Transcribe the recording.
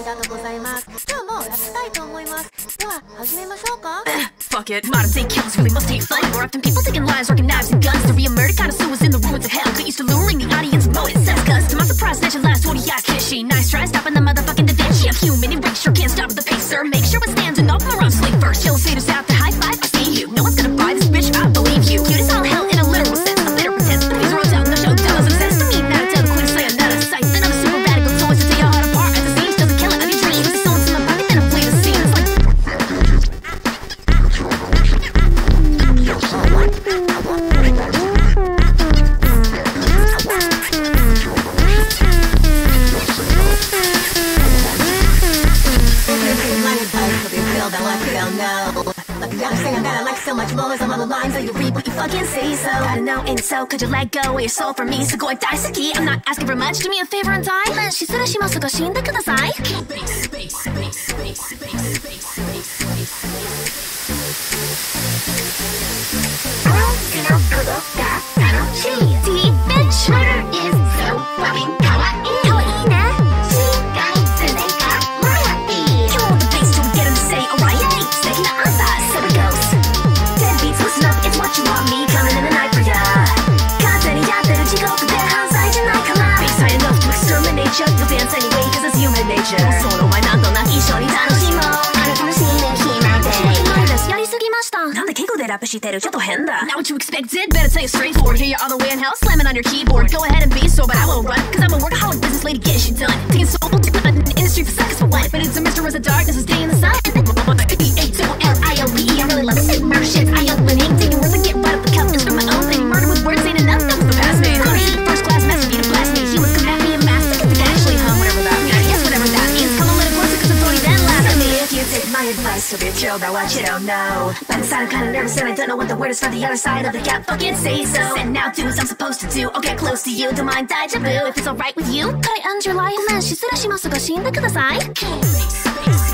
がとうございます。じゃあもうやりたいと思います。では始めましょうか。 Fuck it, modern day kills really must take flight. More often people taking lives, rocking knives and guns. To be a murder connoisseur was in the ruins of hell. Get used to luring the audience with motive sex guns. To my surprise, snatch your last 40 yacht kishy. Nice try stopping the motherfucking Da Vinci. I'm human and rich, sure can't stop at the pacer. Make sure it's standing off my run sleep first. Chill haters out to high five, I see you. No one's gonna buy this bitch, I believe you. Cute as all hell in a literal sense. A bitter pretense, but these words out, no show doesn't sense to me. Not a tell the queen to say another sight. Then I'm a super radical toys to tear your heart apart. At the stage doesn't kill it of your dreams. The soul's in my pocket, then I flee the scene. It's like so much more as I'm on the line, so you read what you fucking see. So I don't know, and so could you let go of your soul for me? So go and die, Saki. I'm not asking for much. Do me a favor and die. しすらしますが死んでください。楽しい。Deep bitch murder is so fucking かわいい。かわいいね。違いつねかまやい。Kill the bass till we get him to say alright. 素敵なアンサー、so it goes.Listen up, it's what you want me coming in the night for ya. 勝手にやってる地獄で犯罪じゃないから Baseline enough to exterminate you. You'll dance anyway, cause it's human nature. その前なんとなき一緒に楽しもう。あなたの死ね暇でないです。やりすぎました。なんで敬語でラップしてるちょっと変だ。Not what you expected, better tell you straightforward. Here you're all the way in hell, slamming on your keyboard. Go ahead and be so, but I won't run. Cause I'm a workaholic business lady, get shit done. Taking soul to in the industry for seconds for what? But it's a mystery as the darkness is day in the sun. B-A-2-L-I-O-P, I really love this murder shit. I opening, taking words and get right up the cup. It's from my own thing. Murder with words ain't enough. That was the past me. First class message me to blast me. He was coming at me and mask. I could actually whatever that means. Yes, whatever that means. Come a little closer cause I'm Tony then laugh at me. If you take my advice, so be chill about what you don't know. But inside I'm kinda nervous and I don't know what the word is for the other side of the gap. Fucking say so. And now do as I'm supposed to do. I'll get close to you. Don't mind deja vu. If it's alright with you, could I end your life? しすらしますが死んでください。